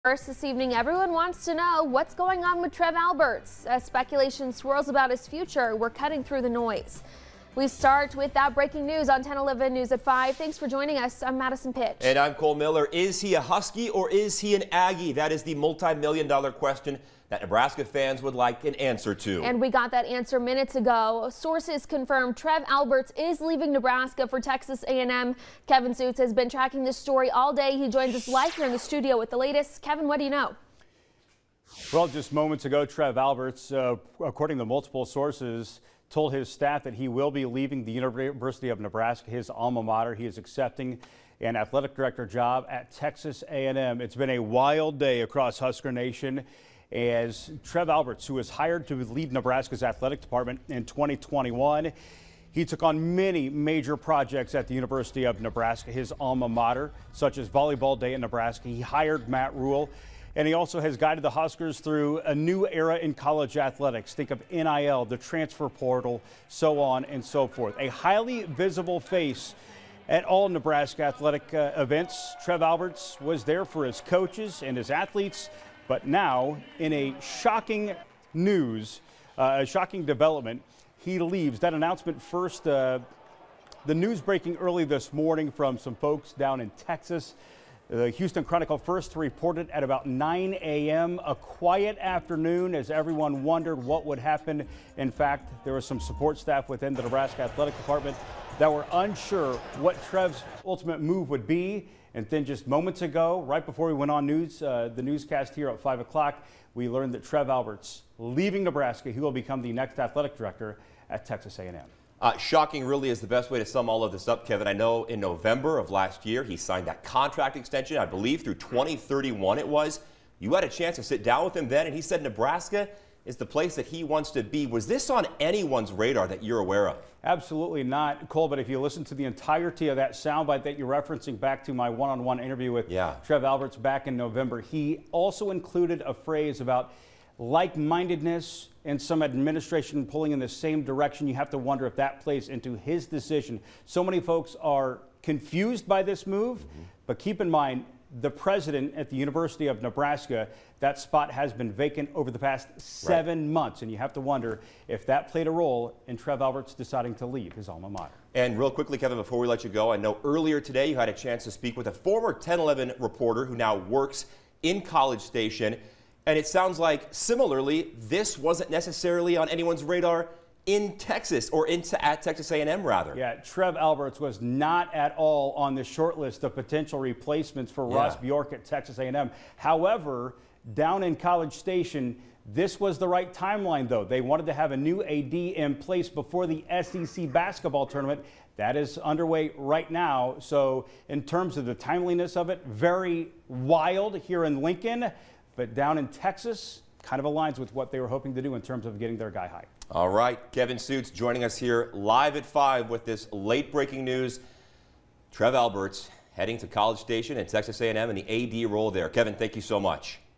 First this evening, everyone wants to know what's going on with Trev Alberts. As speculation swirls about his future, we're cutting through the noise. We start with that breaking news on 10/11 News at 5. Thanks for joining us. I'm Madison Pitch. And I'm Cole Miller. Is he a Husky or is he an Aggie? That is the multi-million-dollar question that Nebraska fans would like an answer to. And we got that answer minutes ago. Sources confirm Trev Alberts is leaving Nebraska for Texas A&M. Kevin Suits has been tracking this story all day. He joins us live here in the studio with the latest. Kevin, what do you know? Well, just moments ago, Trev Alberts, according to multiple sources, told his staff that he will be leaving the University of Nebraska, his alma mater. He is accepting an athletic director job at Texas A&M. It's been a wild day across Husker Nation as Trev Alberts, who was hired to lead Nebraska's athletic department in 2021, he took on many major projects at the University of Nebraska, his alma mater, such as Volleyball Day in Nebraska. He hired Matt Rule, and he also has guided the Huskers through a new era in college athletics. Think of NIL, the transfer portal, so on and so forth. A highly visible face at all Nebraska athletic events. Trev Alberts was there for his coaches and his athletes, but now in a shocking development, he leaves. That announcement first, the news breaking early this morning from some folks down in Texas. The Houston Chronicle first reported at about 9 a.m. A quiet afternoon as everyone wondered what would happen. In fact, there was some support staff within the Nebraska Athletic Department that were unsure what Trev's ultimate move would be. And then just moments ago, right before we went on the newscast here at 5 o'clock, we learned that Trev Alberts leaving Nebraska. He will become the next athletic director at Texas A&M. Shocking really is the best way to sum all of this up, Kevin. I know in November of last year, he signed that contract extension, I believe through 2031 it was. You had a chance to sit down with him then, and he said Nebraska is the place that he wants to be. Was this on anyone's radar that you're aware of? Absolutely not, Cole, but if you listen to the entirety of that soundbite that you're referencing back to my one-on-one interview with Trev Alberts back in November, he also included a phrase about like-mindedness and some administration pulling in the same direction. You have to wonder if that plays into his decision. So many folks are confused by this move, but keep in mind, the president at the University of Nebraska, that spot has been vacant over the past 7 months, and you have to wonder if that played a role in Trev Alberts deciding to leave his alma mater. And real quickly, Kevin, before we let you go, I know earlier today you had a chance to speak with a former 10/11 reporter who now works in College Station. And it sounds like, similarly, this wasn't necessarily on anyone's radar in Texas, or at Texas A&M, rather. Yeah, Trev Alberts was not at all on the short list of potential replacements for Ross Bjork at Texas A&M. However, down in College Station, this was the right timeline, though. They wanted to have a new AD in place before the SEC basketball tournament. That is underway right now. So in terms of the timeliness of it, very wild here in Lincoln. But down in Texas, kind of aligns with what they were hoping to do in terms of getting their guy hired. All right, Kevin Suits joining us here live at 5 with this late breaking news. Trev Alberts heading to College Station and Texas A&M in the AD role there. Kevin, thank you so much.